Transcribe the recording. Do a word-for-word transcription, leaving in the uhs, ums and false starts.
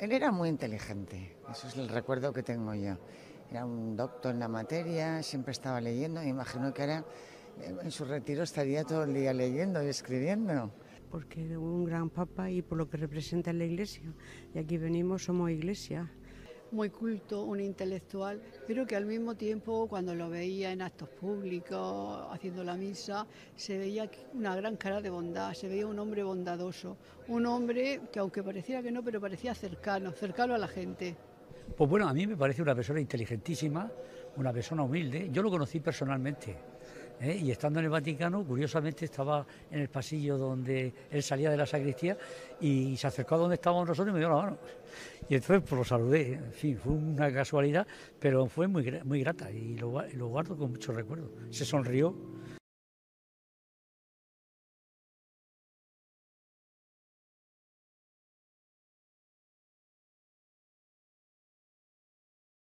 Él era muy inteligente, eso es el recuerdo que tengo yo. Era un doctor en la materia, siempre estaba leyendo, me imagino que ahora eh, en su retiro estaría todo el día leyendo y escribiendo. Porque es un gran papa y por lo que representa en la Iglesia. Y aquí venimos, somos Iglesia. Muy culto, un intelectual, pero que al mismo tiempo cuando lo veía en actos públicos, haciendo la misa, se veía una gran cara de bondad, se veía un hombre bondadoso, un hombre que aunque pareciera que no, pero parecía cercano, cercano a la gente. Pues bueno, a mí me parece una persona inteligentísima, una persona humilde. Yo lo conocí personalmente, ¿eh? Y estando en el Vaticano, curiosamente estaba en el pasillo donde él salía de la sacristía y se acercó a donde estábamos nosotros y me dio la mano. Y entonces pues lo saludé, en fin, fue una casualidad, pero fue muy, muy grata y lo, lo guardo con mucho recuerdo. Se sonrió.